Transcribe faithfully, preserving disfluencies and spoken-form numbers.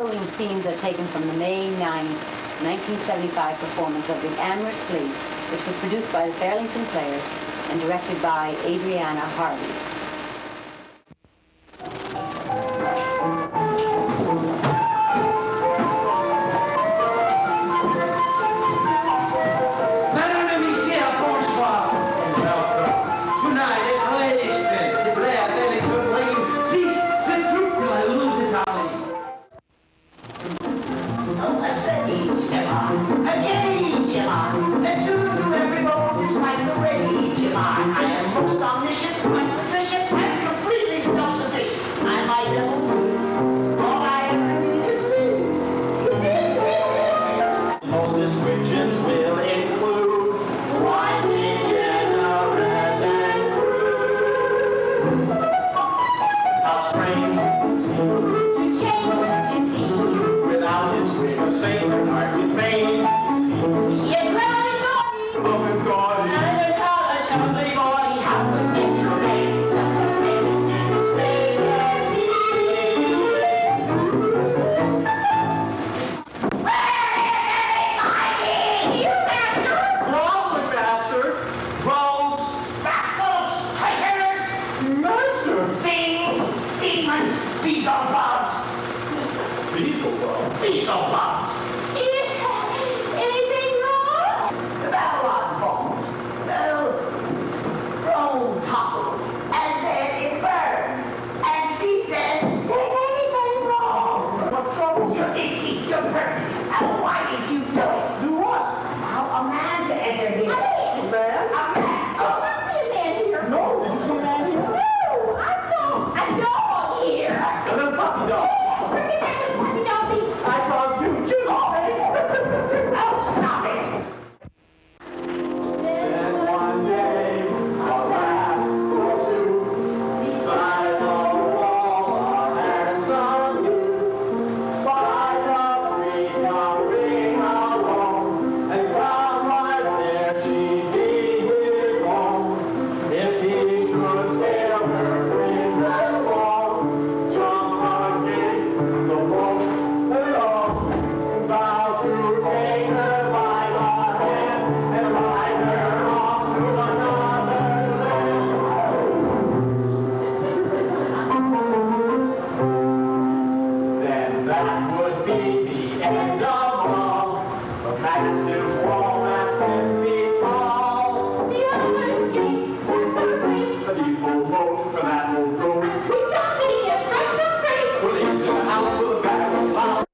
following scenes are taken from the May ninth, nineteen seventy-five performance of The Amorous Flea, which was produced by the Fairlington Players and directed by Adriana Harvey. I am most omniscient, omnipotent, and completely self-sufficient. I might have all I ever need is me. Most descriptions will include one degenerate and crude. How strange to change is he. Without his wit, a sailor heart with fame is he. Yet growing gaudy, growing gaudy. Somebody boy, how could get your name? Such a name in his name as he. Where is everybody? You bastard! Wrong, master. Rogues, rascals, traitors, master. Things, demons, Beelzebubs. Beelzebubs? Beelzebubs. Is anything wrong? The Babylon bones. Rome topples, and then it burns. And she says, is anything wrong? What troubles you? Is she your perfect? And why did you do it? Do what? Allow a man to enter here. A man? A man? Oh, must be a man here. No, did you see a man here? No, I saw a dog here. A little puppy dog. Yeah, look at that little puppy doggy. I saw him too. Too long. Oh, stop it. Then one day, that would be the end of all. The massive wall that's ten feet tall. The other gate, the people vote for that old road. We don't need a special thing. Well, into the house with a bag of flowers.